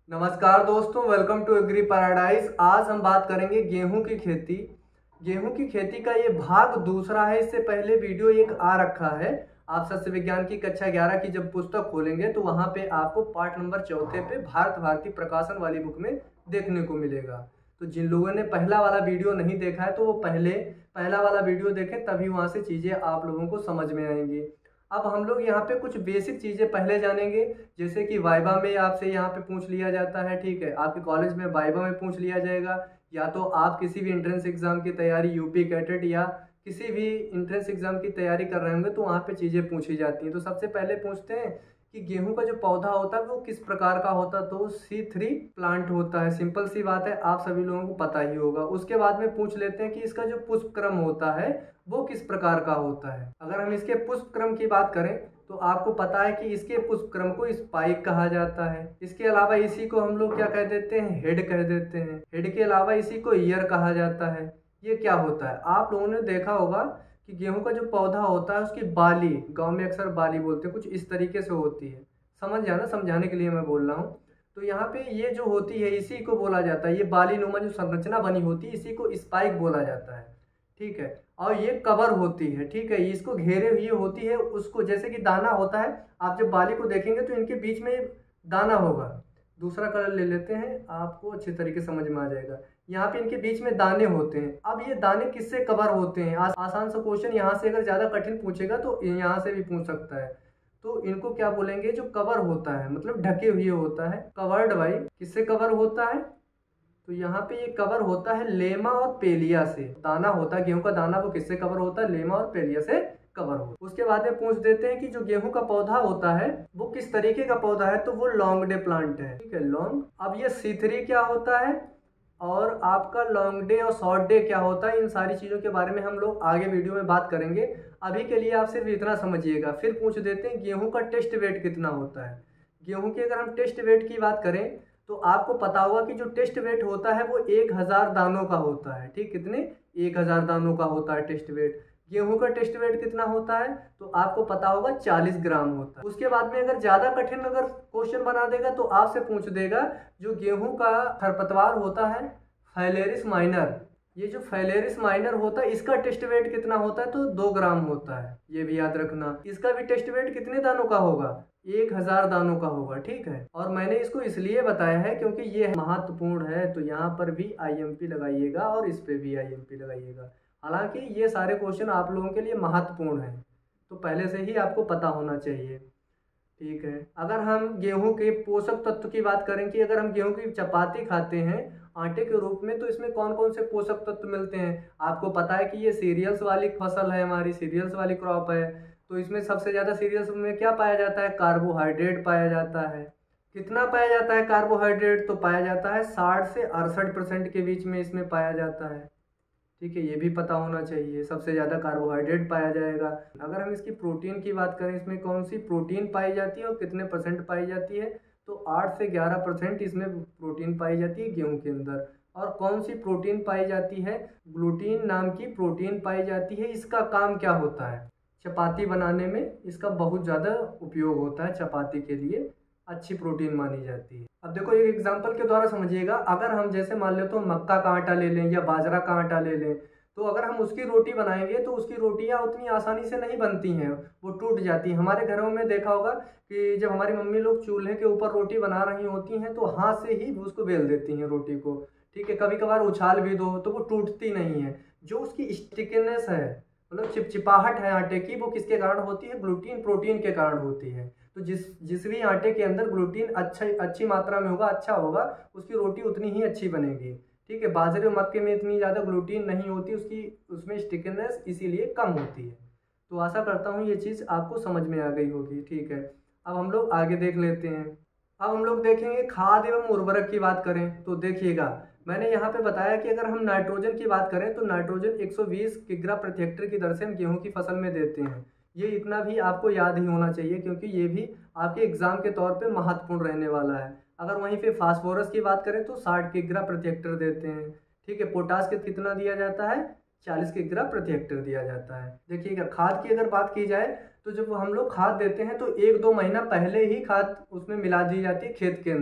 नमस्कार दोस्तों, welcome to agree paradise. आज हम बात करेंगे गेहूं की खेती। गेहूं की खेती का ये भाग दूसरा है। इससे पहले वीडियो एक आ रखा है। आप सस्य विज्ञान की कक्षा 11 की जब पुस्तक खोलेंगे तो वहां पे आपको पार्ट नंबर 4 पे भारत भारती प्रकाशन वाली बुक में देखने को मिलेगा। तो जिन लोगों ने पहला वाला वीडियो नहीं देखा है तो वो पहला वाला वीडियो देखें, तभी वहां से चीजें आप लोगों को समझ में आएंगी। अब हम लोग यहाँ पे कुछ बेसिक चीज़ें पहले जानेंगे। जैसे कि वाइवा में आपसे यहाँ पे पूछ लिया जाता है, ठीक है, आपके कॉलेज में वाइवा में पूछ लिया जाएगा। या तो आप किसी भी एंट्रेंस एग्जाम की तैयारी, यूपी कैटेट या किसी भी एंट्रेंस एग्जाम की तैयारी कर रहे होंगे तो वहाँ पे चीज़ें पूछी जाती हैं। तो सबसे पहले पूछते हैं कि गेहूं का जो पौधा होता है वो किस प्रकार का होता है। तो C3 प्लांट होता है। सिंपल सी बात है, आप सभी लोगों को पता ही होगा। उसके बाद में पूछ लेते हैं कि इसका जो पुष्प क्रम होता है वो किस प्रकार का होता है। अगर हम इसके पुष्प क्रम की बात करें तो आपको पता है कि इसके पुष्प क्रम को स्पाइक कहा जाता है। इसके अलावा इसी को हम लोग क्या कह देते हैं, हेड कह देते हैं। हेड के अलावा इसी को ईयर कहा जाता है। ये क्या होता है, आप लोगों ने देखा होगा कि गेहूं का जो पौधा होता है उसकी बाली, गांव में अक्सर बाली बोलते हैं, कुछ इस तरीके से होती है। समझ जाना, समझाने के लिए मैं बोल रहा हूँ। तो यहाँ पे ये जो होती है इसी को बोला जाता है, ये बाली नुमा जो संरचना बनी होती है इसी को स्पाइक बोला जाता है, ठीक है। और ये कवर होती है, ठीक है, इसको घेरे हुई होती है। उसको जैसे कि दाना होता है, आप जब बाली को देखेंगे तो इनके बीच में दाना होगा। दूसरा कलर ले लेते हैं, आपको अच्छे तरीके समझ में आ जाएगा। यहाँ पे इनके बीच में दाने होते हैं। अब ये दाने किससे कवर होते हैं, आसान सा क्वेश्चन। यहाँ से अगर ज़्यादा कठिन पूछेगा तो यहाँ से भी पूछ सकता है। तो इनको क्या बोलेंगे, जो कवर होता है मतलब ढके हुए होता है, कवर्ड बाई, किससे कवर होता है। तो यहाँ पे ये कवर होता है लेमा और पेलिया से। दाना होता है गेहूं का दाना, वो किससे कवर होता है, लेमा और पेलिया से कवर हो। उसके बाद में पूछ देते हैं कि जो गेहूं का पौधा होता है वो किस तरीके का पौधा है। तो वो लॉन्ग डे प्लांट है, ठीक है, लॉन्ग। अब ये C3 क्या होता है और आपका लॉन्ग डे और शॉर्ट डे क्या होता है, इन सारी चीज़ों के बारे में हम लोग आगे वीडियो में बात करेंगे। अभी के लिए आप सिर्फ इतना समझिएगा। फिर पूछ देते हैं गेहूं का टेस्ट वेट कितना होता है। गेहूं की अगर हम टेस्ट वेट की बात करें तो आपको पता होगा कि जो टेस्ट वेट होता है वो 1000 दानों का होता है, ठीक, कितने, 1000 दानों का होता है टेस्ट वेट। गेहूं का टेस्ट वेट कितना होता है तो आपको पता होगा 40 ग्राम होता है। उसके बाद में अगर ज़्यादा कठिन अगर क्वेश्चन बना देगा तो आपसे पूछ देगा जो गेहूं का खरपतवार होता है फाइलेरिस माइनर, ये जो फाइलेरिस माइनर होता है इसका टेस्ट वेट कितना होता है तो 2 ग्राम होता है। ये भी याद रखना। इसका भी टेस्ट वेट कितने दानों का होगा, 1000 दानों का होगा, ठीक है। और मैंने इसको इसलिए बताया है क्योंकि ये महत्वपूर्ण है। तो यहाँ पर भी IMP लगाइएगा और इस पे भी IMP लगाइएगा। हालांकि ये सारे क्वेश्चन आप लोगों के लिए महत्वपूर्ण हैं, तो पहले से ही आपको पता होना चाहिए, ठीक है। अगर हम गेहूं के पोषक तत्व की बात करें कि अगर हम गेहूं की चपाती खाते हैं आटे के रूप में तो इसमें कौन कौन से पोषक तत्व मिलते हैं। आपको पता है कि ये सीरियल्स वाली फसल है, हमारी सीरियल्स वाली क्रॉप है। तो इसमें सबसे ज़्यादा सीरियल्स में क्या पाया जाता है, कार्बोहाइड्रेट पाया जाता है। कितना पाया जाता है कार्बोहाइड्रेट, तो पाया जाता है 60 से 68% के बीच में इसमें पाया जाता है, ठीक है। ये भी पता होना चाहिए, सबसे ज़्यादा कार्बोहाइड्रेट पाया जाएगा। अगर हम इसकी प्रोटीन की बात करें, इसमें कौन सी प्रोटीन पाई जाती है और कितने % पाई जाती है, तो 8 से 11% इसमें प्रोटीन पाई जाती है गेहूं के अंदर। और कौन सी प्रोटीन पाई जाती है, ग्लूटीन नाम की प्रोटीन पाई जाती है। इसका काम क्या होता है, चपाती बनाने में इसका बहुत ज़्यादा उपयोग होता है, चपाती के लिए अच्छी प्रोटीन मानी जाती है। अब देखो एक एग्जांपल के द्वारा समझिएगा। अगर हम जैसे मान ले तो मक्का का आटा ले लें या बाजरा का आटा ले लें, तो अगर हम उसकी रोटी बनाएंगे तो उसकी रोटियां उतनी आसानी से नहीं बनती हैं, वो टूट जाती हैं। हमारे घरों में देखा होगा कि जब हमारी मम्मी लोग चूल्हे के ऊपर रोटी बना रही होती हैं तो हाथ से ही उसको बेल देती हैं रोटी को, ठीक है। कभी कभार उछाल भी दो तो वो टूटती नहीं है। जो उसकी स्टिकनेस है, मतलब चिपचिपाहट है आटे की, वो किसके कारण होती है, ग्लूटीन प्रोटीन के कारण होती है। तो जिस भी आटे के अंदर ग्लूटीन अच्छी मात्रा में होगा, अच्छा होगा, उसकी रोटी उतनी ही अच्छी बनेगी, ठीक है। बाजरे और मक्के में इतनी ज़्यादा ग्लूटीन नहीं होती, उसमें स्टिकनेस इसीलिए कम होती है। तो आशा करता हूँ ये चीज़ आपको समझ में आ गई होगी, ठीक है। अब हम लोग आगे देख लेते हैं। अब हम लोग देखेंगे खाद एवं उर्वरक की बात करें तो देखिएगा, मैंने यहाँ पे बताया कि अगर हम नाइट्रोजन की बात करें तो नाइट्रोजन 120 किग्रा प्रति हेक्टेयर की दर से हम गेहूं की फसल में देते हैं। ये इतना भी आपको याद ही होना चाहिए क्योंकि ये भी आपके एग्जाम के तौर पे महत्वपूर्ण रहने वाला है। अगर वहीं पे फास्फोरस की बात करें तो 60 किग्रा प्रति हेक्टेयर देते हैं, ठीक है। पोटास के कितना दिया जाता है, 40 किग्रा प्रति हेक्टेयर दिया जाता है। देखिएगा खाद की अगर बात की जाए तो जब हम लोग खाद देते हैं तो 1-2 महीना पहले ही खाद उसमें मिला दी जाती है खेत के अंदर,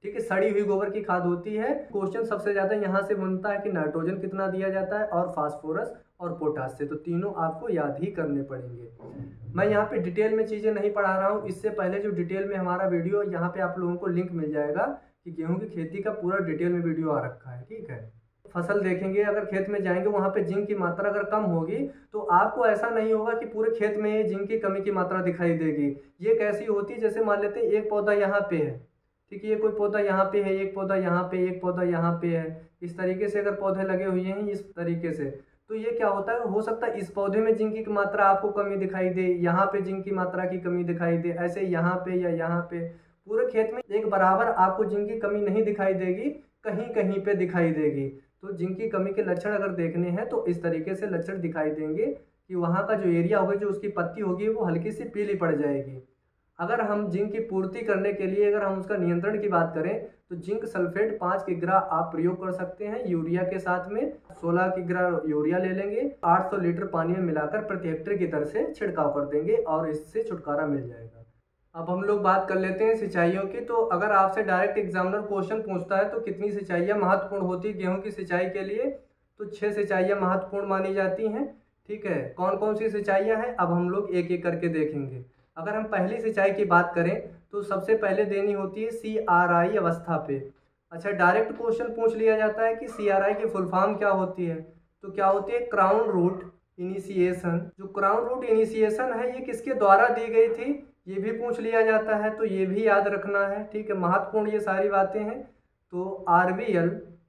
ठीक है, सड़ी हुई गोबर की खाद होती है। क्वेश्चन सबसे ज़्यादा यहाँ से बनता है कि नाइट्रोजन कितना दिया जाता है और फास्फोरस और पोटास से, तो तीनों आपको याद ही करने पड़ेंगे। मैं यहाँ पे डिटेल में चीज़ें नहीं पढ़ा रहा हूँ, इससे पहले जो डिटेल में हमारा वीडियो यहाँ पे आप लोगों को लिंक मिल जाएगा कि गेहूं की खेती का पूरा डिटेल में वीडियो आ रखा है। ठीक है, फसल देखेंगे, अगर खेत में जाएंगे वहाँ पे जिंक की मात्रा अगर कम होगी तो आपको ऐसा नहीं होगा कि पूरे खेत में ये जिंक की कमी की मात्रा दिखाई देगी। ये कैसी होती है, जैसे मान लेते हैं एक पौधा यहाँ पे है, ठीक है, ये कोई पौधा यहाँ पे है, एक पौधा यहाँ पे, एक पौधा यहाँ पे है, इस तरीके से अगर पौधे लगे हुए हैं इस तरीके से, तो ये क्या होता है, हो सकता है इस पौधे में जिंक की मात्रा आपको कमी दिखाई दे, यहाँ पे जिंक की मात्रा की कमी दिखाई दे, ऐसे यहाँ पे या यहाँ पे। पूरे खेत में एक बराबर आपको जिंक की कमी नहीं दिखाई देगी, कहीं कहीं पे दिखाई देगी। तो जिंक की कमी के लक्षण अगर देखने हैं तो इस तरीके से लक्षण दिखाई देंगे कि वहाँ का जो एरिया होगा, जो उसकी पत्ती होगी वो हल्की सी पीली पड़ जाएगी। अगर हम जिंक की पूर्ति करने के लिए अगर हम उसका नियंत्रण की बात करें तो जिंक सल्फेट 5 किग्रा आप प्रयोग कर सकते हैं यूरिया के साथ में। 16 किग्रा यूरिया ले लेंगे, 800 लीटर पानी में मिलाकर प्रति हेक्टेयर की दर से छिड़काव कर देंगे और इससे छुटकारा मिल जाएगा। अब हम लोग बात कर लेते हैं सिंचाइयों की। तो अगर आपसे डायरेक्ट एग्जामिनर क्वेश्चन पूछता है तो कितनी सिंचाइयाँ महत्वपूर्ण होती है गेहूं की सिंचाई के लिए, तो 6 सिंचाइयाँ महत्वपूर्ण मानी जाती हैं। ठीक है, कौन कौन सी सिंचाइयाँ हैं अब हम लोग एक एक करके देखेंगे। अगर हम पहली सिंचाई की बात करें तो सबसे पहले देनी होती है CRI अवस्था पे। अच्छा, डायरेक्ट क्वेश्चन पूछ लिया जाता है कि CRI की फुल फॉर्म क्या होती है, तो क्या होती है क्राउन रूट इनिशिएशन। जो क्राउन रूट इनिशिएशन है ये किसके द्वारा दी गई थी, ये भी पूछ लिया जाता है, तो ये भी याद रखना है। ठीक है, महत्वपूर्ण ये सारी बातें हैं। तो RVL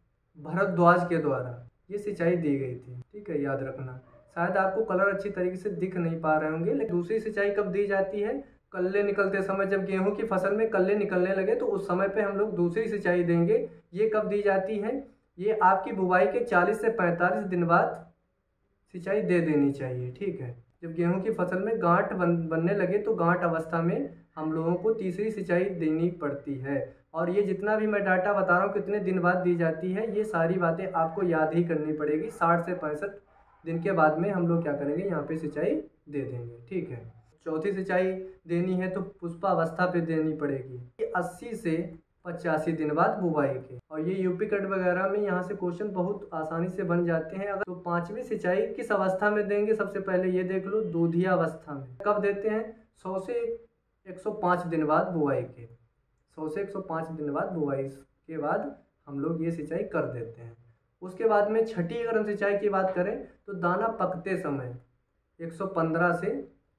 भारद्वाज के द्वारा ये सिंचाई दी गई थी। ठीक है, याद रखना। शायद आपको कलर अच्छी तरीके से दिख नहीं पा रहे होंगे, लेकिन दूसरी सिंचाई कब दी जाती है, कल्ले निकलते समय, जब गेहूं की फसल में कल्ले निकलने लगे तो उस समय पे हम लोग दूसरी सिंचाई देंगे। ये कब दी जाती है, ये आपकी बुवाई के 40 से 45 दिन बाद सिंचाई दे देनी चाहिए। ठीक है, जब गेहूं की फसल में गांठ बनने लगे तो गांठ अवस्था में हम लोगों को तीसरी सिंचाई देनी पड़ती है। और ये जितना भी मैं डाटा बता रहा हूँ कितने दिन बाद दी जाती है, ये सारी बातें आपको याद ही करनी पड़ेगी। 60 से 65 दिन के बाद में हम लोग क्या करेंगे, यहाँ पे सिंचाई दे देंगे। ठीक है, चौथी सिंचाई देनी है तो पुष्पावस्था पे देनी पड़ेगी 80 से 85 दिन बाद बुवाई के। और ये यूपी कट वगैरह में यहाँ से क्वेश्चन बहुत आसानी से बन जाते हैं। अगर तो पांचवी सिंचाई किस अवस्था में देंगे, सबसे पहले ये देख लो, दूधिया अवस्था में। कब देते हैं, 100 से 105 दिन बाद बुवाई के। 100 से 105 दिन बाद बुवाई के बाद हम लोग ये सिंचाई कर देते हैं। उसके बाद में छठी अगर हम सिंचाई की बात करें तो दाना पकते समय 115 से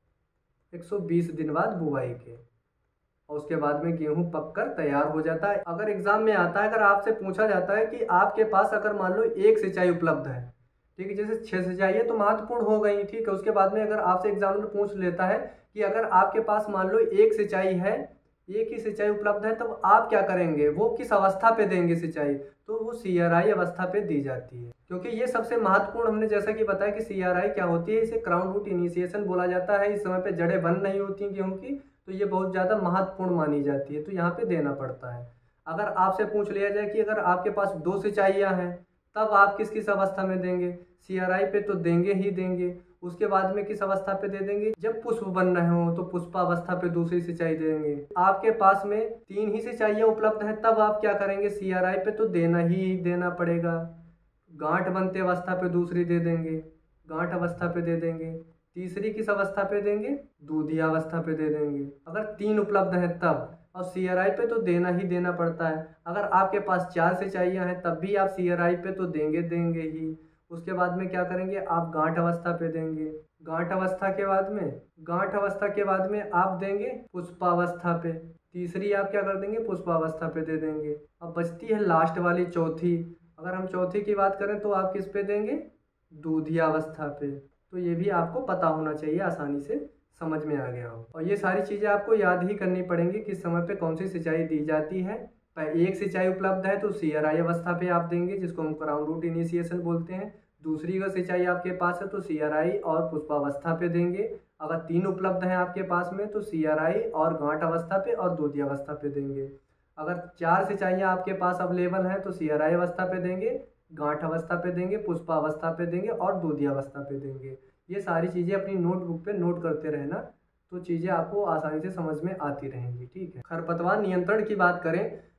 120 दिन बाद बुवाई के। और उसके बाद में गेहूं पककर तैयार हो जाता है। अगर एग्जाम में आता है, अगर आपसे पूछा जाता है कि आपके पास अगर मान लो एक सिंचाई उपलब्ध है, ठीक है, जैसे 6 सिंचाई है तो महत्वपूर्ण हो गई। ठीक है, उसके बाद में अगर आपसे एग्जामिनर पूछ लेता है कि अगर आपके पास मान लो एक सिंचाई है, एक ही सिंचाई उपलब्ध है, तब आप क्या करेंगे, वो किस अवस्था पे देंगे सिंचाई, तो वो CRI अवस्था पे दी जाती है। क्योंकि ये सबसे महत्वपूर्ण, हमने जैसा कि बताया कि CRI क्या होती है, इसे क्राउन रूट इनिशिएशन बोला जाता है। इस समय पे जड़ें बंद नहीं होती गेहूं की, तो ये बहुत ज़्यादा महत्वपूर्ण मानी जाती है, तो यहाँ पे देना पड़ता है। अगर आपसे पूछ लिया जाए कि अगर आपके पास 2 सिंचाइयाँ हैं तब आप किस किस अवस्था में देंगे, CRI पे तो देंगे ही देंगे। उसके बाद में किस अवस्था पे दे देंगे, जब पुष्प बन रहे हो तो पुष्पावस्था पे दूसरी सिंचाई देंगे। आपके पास में 3 ही सिंचाइयाँ उपलब्ध हैं तब आप क्या करेंगे, CRI पे तो देना ही देना पड़ेगा। गांठ बनते अवस्था पे दूसरी दे देंगे, गांठ अवस्था पे दे देंगे। तीसरी किस अवस्था पे देंगे, दूधिया अवस्था पे दे देंगे, अगर 3 उपलब्ध हैं तब। और CRI पे तो देना ही देना पड़ता है। अगर आपके पास 4 सिंचाइयाँ हैं तब भी आप CRI पे तो देंगे देंगे ही। उसके बाद में क्या करेंगे, आप गांठ अवस्था पे देंगे। गांठ अवस्था के बाद में आप देंगे पुष्पावस्था पे। तीसरी आप क्या कर देंगे, पुष्पावस्था पे दे देंगे। अब बचती है लास्ट वाली चौथी। अगर हम चौथी की बात करें तो आप किस पे देंगे, दूधिया अवस्था पे। तो ये भी आपको पता होना चाहिए, आसानी से समझ में आ गया हो। और ये सारी चीज़ें आपको याद ही करनी पड़ेंगी किस समय पे कौन सी सिंचाई दी जाती है। एक सिंचाई उपलब्ध है तो CRI अवस्था पे आप देंगे, जिसको हम क्राउन रूट इनिशिएशन बोलते हैं। दूसरी अगर सिंचाई आपके पास है तो CRI और पुष्पावस्था पे देंगे। अगर 3 उपलब्ध हैं आपके पास में तो CRI और गांठ अवस्था पे और दूधिया अवस्था पे देंगे। अगर 4 सिंचाइयाँ आपके पास अवेलेबल हैं तो CRI अवस्था पे देंगे, गांठ अवस्था पे देंगे, पुष्पावस्था पे देंगे और दूधिया अवस्था पे देंगे। ये सारी चीज़ें अपनी नोटबुक पे नोट करते रहना, तो चीज़ें आपको आसानी से समझ में आती रहेंगी। ठीक है, खरपतवार नियंत्रण की बात करें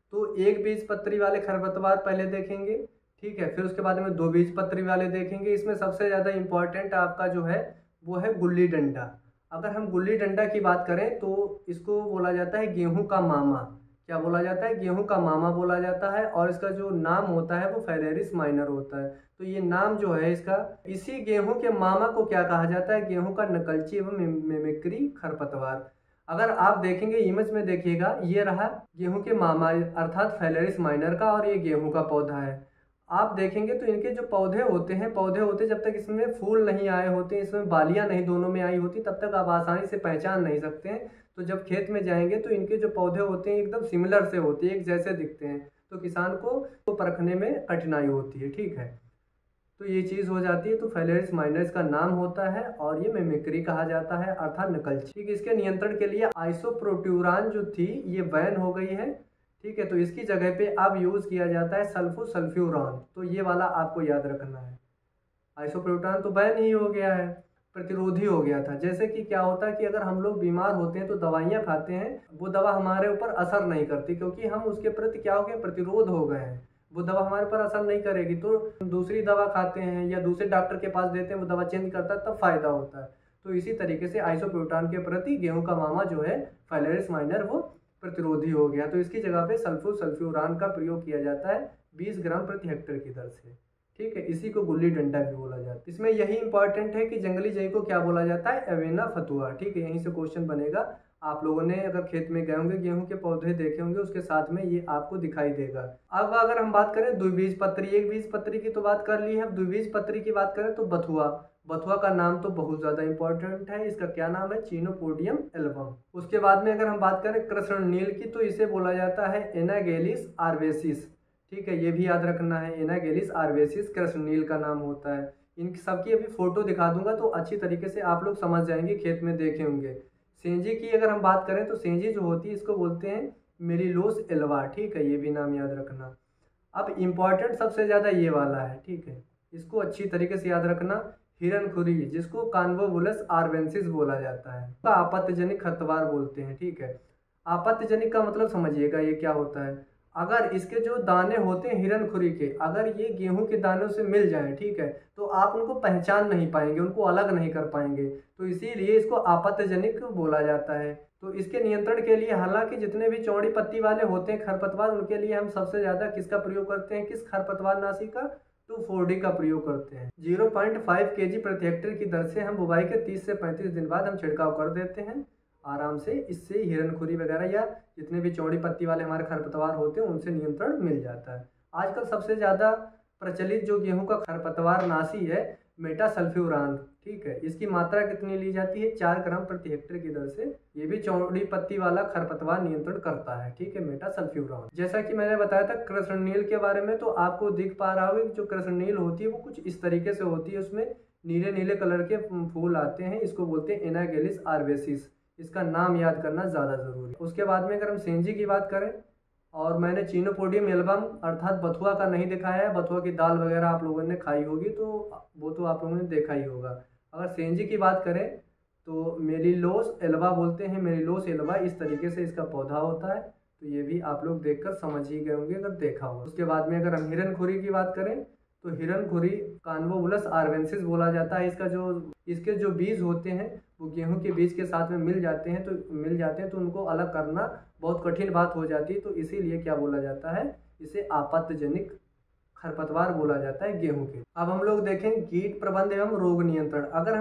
तो एक बीज पत्री वाले खरपतवार पहले देखेंगे, ठीक है। फिर उसके बाद में दो बीज पत्री वाले देखेंगे। इसमें सबसे ज़्यादा इम्पॉर्टेंट आपका जो है वो है गुल्ली डंडा। अगर हम गुल्ली डंडा की बात करें तो इसको बोला जाता है गेहूं का मामा। क्या बोला जाता है? गेहूं का मामा बोला जाता है। और इसका जो नाम होता है वो फाइलेरिस माइनर होता है। तो ये नाम जो है इसका, इसी गेहूं के मामा को क्या कहा जाता है? गेहूं का नकलची एवं मिमिक्री खरपतवार। अगर आप देखेंगे इमेज में देखिएगा, ये रहा गेहूं के मामा अर्थात फाइलेरिस माइनर का, और ये गेहूं का पौधा है। आप देखेंगे तो इनके जो पौधे होते जब तक इसमें फूल नहीं आए होते, इसमें बालियां नहीं दोनों में आई होती, तब तक आप आसानी से पहचान नहीं सकते हैं। तो जब खेत में जाएंगे तो इनके जो पौधे होते हैं एकदम सिमिलर से होते हैं, एक जैसे दिखते हैं, तो किसान को परखने में कठिनाई होती है, ठीक है। तो ये चीज़ हो जाती है। तो फाइलेरिस माइनर का नाम होता है और ये मिमिक्री कहा जाता है अर्थात नकलची। ठीक, इसके नियंत्रण के लिए आइसोप्रोट्यूरान जो थी ये बैन हो गई है, ठीक है। तो इसकी जगह पे अब यूज़ किया जाता है सल्फोसल्फ्यूरान। तो ये वाला आपको याद रखना है। आइसोप्रोट्यूरान तो बैन ही हो गया है, प्रतिरोधी हो गया था। जैसे कि क्या होता है कि अगर हम लोग बीमार होते हैं तो दवाइयाँ खाते हैं, वो दवा हमारे ऊपर असर नहीं करती क्योंकि हम उसके प्रति क्या हो गए, प्रतिरोध हो गए हैं। वो दवा हमारे पर असर नहीं करेगी तो दूसरी दवा खाते हैं या दूसरे डॉक्टर के पास देते हैं, वो दवा चेंज करता है, तब फायदा होता है। तो इसी तरीके से आइसोप्रोट्यूरान के प्रति गेहूं का मामा जो है फाइलेरिस माइनर वो प्रतिरोधी हो गया। तो इसकी जगह पे सल्फोसल्फ्यूरान का प्रयोग किया जाता है 20 ग्राम प्रति हेक्टेयर की दर से, ठीक है। इसी को गुल्ली डंडा भी बोला जाता है। इसमें यही इंपॉर्टेंट है कि जंगली जई को क्या बोला जाता है? एवेना फतुआ, ठीक है। यहीं से क्वेश्चन बनेगा। आप लोगों ने अगर खेत में गए होंगे, गेहूं के पौधे देखे होंगे, उसके साथ में ये आपको दिखाई देगा। अब अगर हम बात करें द्विबीजपत्री, एक बीजपत्री की तो बात कर ली है, अब द्विबीजपत्री की बात करें तो बथुआ। बथुआ का नाम तो बहुत ज्यादा इंपॉर्टेंट है। इसका क्या नाम है? Chenopodium album. उसके बाद में अगर हम बात करें कृष्णनील की तो इसे बोला जाता है एनागेलिस आर्वेसिस, ठीक है। ये भी याद रखना है, एनागेलिस आर्वेसिस कृष्णनील का नाम होता है। इन सबकी अभी फोटो दिखा दूंगा तो अच्छी तरीके से आप लोग समझ जाएंगे, खेत में देखे होंगे। सेंजी की अगर हम बात करें तो सेंजी जो होती है इसको बोलते हैं मेलिलोस एल्वा, ठीक है। ये भी नाम याद रखना। अब इम्पॉर्टेंट सबसे ज़्यादा ये वाला है, ठीक है। इसको अच्छी तरीके से याद रखना, हिरनखुरी, जिसको कान्वोवुलस आर्वेंसिस बोला जाता है, तो आपत्तिजनिक खरपतवार बोलते हैं, ठीक है। आपत्तिजनिक का मतलब समझिएगा ये क्या होता है। अगर इसके जो दाने होते हैं हिरनखुरी के, अगर ये गेहूं के दानों से मिल जाएं, ठीक है, तो आप उनको पहचान नहीं पाएंगे, उनको अलग नहीं कर पाएंगे। तो इसीलिए इसको आपत्तिजनिक बोला जाता है। तो इसके नियंत्रण के लिए हालांकि जितने भी चौड़ी पत्ती वाले होते हैं खरपतवार, उनके लिए हम सबसे ज़्यादा किसका प्रयोग करते हैं? किस खरपतवार नाशी का? 2,4-D का प्रयोग करते हैं। 0.5 kg प्रति हेक्टेयर की दर से हम बुवाई के 30 से 35 दिन बाद हम छिड़काव कर देते हैं आराम से। इससे हिरनखुरी वगैरह या जितने भी चौड़ी पत्ती वाले हमारे खरपतवार होते हैं उनसे नियंत्रण मिल जाता है। आजकल सबसे ज़्यादा प्रचलित जो गेहूं का खरपतवार नाशी है मेटासल्फ्यूरान, ठीक है। इसकी मात्रा कितनी ली जाती है? 4 ग्राम प्रति हेक्टेयर की दर से। ये भी चौड़ी पत्ती वाला खरपतवार नियंत्रण करता है, ठीक है, मेटासल्फ्यूरान। जैसा कि मैंने बताया था कृष्णनील के बारे में, तो आपको दिख पा रहा होगा कि जो कृष्णनील होती है वो कुछ इस तरीके से होती है, उसमें नीले नीले कलर के फूल आते हैं। इसको बोलते हैं एनागेलिस आर्वेसिस। इसका नाम याद करना ज़्यादा ज़रूरी है। उसके बाद में अगर हम सेंजी की बात करें, और मैंने चिनोपोडियम एल्बम अर्थात बथुआ का नहीं दिखाया है, बथुआ की दाल वगैरह आप लोगों ने खाई होगी तो वो तो आप लोगों ने देखा ही होगा। अगर सेंजी की बात करें तो मेलिलोस एल्वा बोलते हैं, मेलिलोस एल्वा इस तरीके से इसका पौधा होता है। तो ये भी आप लोग देखकर समझ ही गए होंगे अगर देखा होगा। उसके बाद में अगर हम हिरनखुरी की बात करें तो हिरनखुरी कान्वोवुलस आर्वेंसिस बोला जाता है। इसके जो बीज होते हैं वो गेहूं के बीज के साथ में मिल जाते हैं, तो उनको अलग करना बहुत कठिन बात हो जाती है। तो इसीलिए क्या बोला जाता है? इसे आपत्तिजनिक खरपतवार बोला जाता है गेहूं के। अब हम लोग देखें कीट प्रबंध एवं रोग नियंत्रण। अगर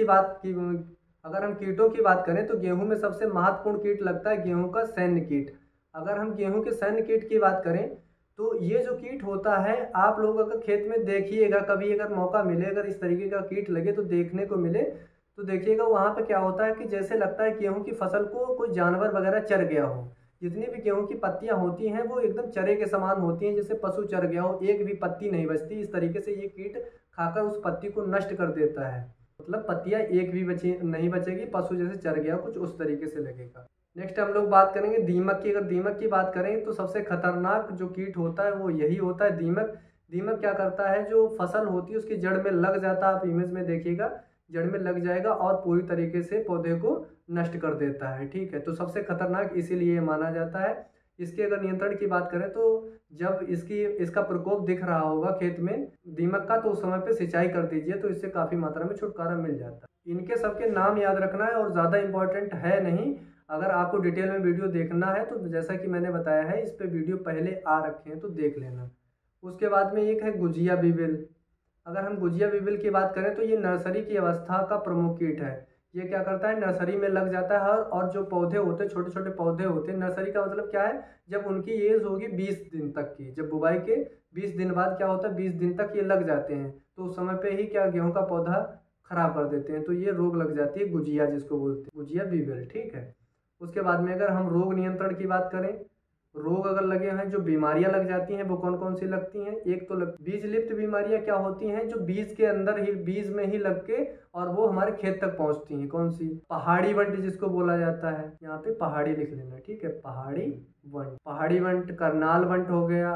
हम कीटों की बात करें तो गेहूं में सबसे महत्वपूर्ण कीट लगता है गेहूं का सैन्य कीट। अगर हम गेहूं के सैन्य कीट की बात करें तो ये जो कीट होता है, आप लोग अगर खेत में देखिएगा कभी, अगर मौका मिले, अगर इस तरीके का कीट लगे तो देखने को मिले तो देखिएगा वहाँ पे क्या होता है कि जैसे लगता है गेहूं की फसल को कोई जानवर वगैरह चर गया हो। जितनी भी गेहूं की पत्तियां होती हैं वो एकदम चरे के समान होती हैं, जैसे पशु चर गया हो, एक भी पत्ती नहीं बचती। इस तरीके से ये कीट खाकर उस पत्ती को नष्ट कर देता है, मतलब पत्तियां एक भी नहीं बचेगी, पशु जैसे चर गया हो, कुछ उस तरीके से लगेगा। नेक्स्ट हम लोग बात करेंगे दीमक की। अगर दीमक की बात करें तो सबसे खतरनाक जो कीट होता है वो यही होता है दीमक। दीमक क्या करता है? जो फसल होती है उसकी जड़ में लग जाता है, आप इमेज में देखिएगा, जड़ में लग जाएगा और पूरी तरीके से पौधे को नष्ट कर देता है, ठीक है। तो सबसे खतरनाक इसीलिए माना जाता है। इसके अगर नियंत्रण की बात करें तो जब इसका प्रकोप दिख रहा होगा खेत में दीमक का, तो उस समय पे सिंचाई कर दीजिए, तो इससे काफ़ी मात्रा में छुटकारा मिल जाता है। इनके सबके नाम याद रखना है और ज़्यादा इंपॉर्टेंट है नहीं। अगर आपको डिटेल में वीडियो देखना है तो जैसा कि मैंने बताया है, इस पे वीडियो पहले आ रखे हैं तो देख लेना। उसके बाद में एक है गुजिया बीविल। अगर हम गुजिया बीविल की बात करें तो ये नर्सरी की अवस्था का प्रमुख कीट है। ये क्या करता है, नर्सरी में लग जाता है और जो पौधे होते हैं, छोटे छोटे पौधे होते हैं, नर्सरी का मतलब क्या है, जब उनकी एज होगी 20 दिन तक की, जब बुवाई के 20 दिन बाद क्या होता है, 20 दिन तक ये लग जाते हैं, तो उस समय पे ही क्या गेहूं का पौधा खराब कर देते हैं, तो ये रोग लग जाती है, गुजिया जिसको बोलते हैं, गुजिया बीविल। ठीक है। उसके बाद में अगर हम रोग नियंत्रण की बात करें, रोग अगर लगे हैं, जो बीमारियां लग जाती हैं वो कौन कौन सी लगती हैं, एक तो बीज लिप्त बीमारियां क्या होती हैं, जो बीज के अंदर ही, बीज में ही लग के और वो हमारे खेत तक पहुंचती हैं। कौन सी, पहाड़ी वंट जिसको बोला जाता है, यहाँ पे पहाड़ी लिख लेना, ठीक है, पहाड़ी वंट। पहाड़ी वंट, करनाल वंट हो गया,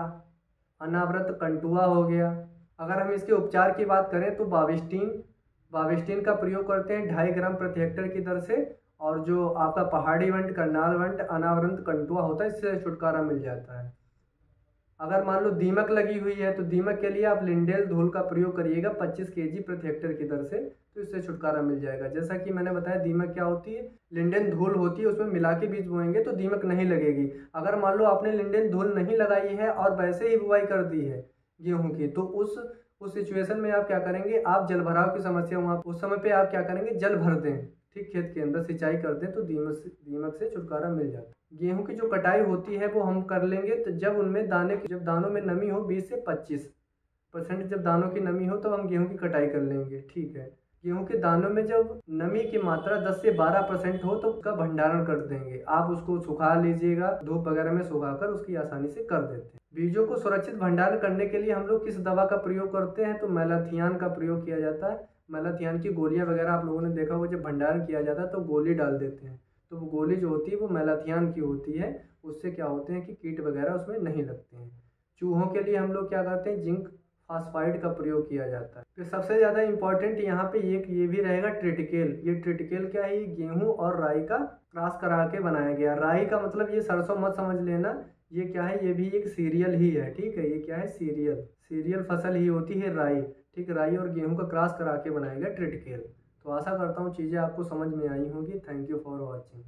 अनावृत कंटुआ हो गया। अगर हम इसके उपचार की बात करें तो बाविस्टीन का प्रयोग करते हैं 2.5 ग्राम प्रति हेक्टेयर की दर से, और जो आपका पहाड़ी वंट, करनाल वंट, अनावृत कंटुआ होता है, इससे छुटकारा मिल जाता है। अगर मान लो दीमक लगी हुई है तो दीमक के लिए आप लिंडेल धूल का प्रयोग करिएगा 25 kg प्रति हेक्टेयर की दर से, तो इससे छुटकारा मिल जाएगा। जैसा कि मैंने बताया, दीमक क्या होती है, लिंडेन धूल होती है, उसमें मिला के बीज बोएंगे तो दीमक नहीं लगेगी। अगर मान लो आपने लिंडेन धूल नहीं लगाई है और वैसे ही बुआई कर दी है गेहूं की, तो उस सिचुएशन में आप क्या करेंगे, आप जल भराव की समस्या वहाँ उस समय पे आप क्या करेंगे, जल भर दें, ठीक, खेत के अंदर सिंचाई कर दें, तो दीमक से छुटकारा मिल जाता है। गेहूं की जो कटाई होती है वो हम कर लेंगे तो जब उनमें जब दानों में नमी हो 20 से 25%, जब दानों की नमी हो तब हम गेहूं की कटाई कर लेंगे। ठीक है। गेहूं के दानों में जब नमी की मात्रा 10 से 12% हो तो उसका भंडारण कर देंगे। आप उसको सुखा लीजिएगा, धूप वगैरह में सुखाकर उसकी आसानी से कर देते हैं। बीजों को सुरक्षित भंडारण करने के लिए हम लोग किस दवा का प्रयोग करते हैं, तो मेलाथियान का प्रयोग किया जाता है। मेलाथियान की गोलियां वगैरह आप लोगों ने देखा होगा, जब भंडारण किया जाता है तो गोली डाल देते हैं, तो वो गोली जो होती है वो मेलाथियान की होती है। उससे क्या होते हैं कि कीट वगैरह उसमें नहीं लगते हैं। चूहों के लिए हम लोग क्या करते हैं, जिंक फास्फाइड का प्रयोग किया जाता है। तो सबसे ज़्यादा इंपॉर्टेंट यहाँ पे ये भी रहेगा ट्रिटिकेल। ये ट्रिटिकेल क्या है, ये गेहूं और राई का क्रॉस करा के बनाया गया। राई का मतलब ये सरसों मत समझ लेना, ये क्या है, ये भी एक सीरियल ही है। ठीक है, ये क्या है, सीरियल फसल ही होती है राई। ठीक, राई और गेहूं का क्रॉस करा के बनाया गया ट्रिटिकेल। तो आशा करता हूँ चीज़ें आपको समझ में आई होंगी। Thank you for watching.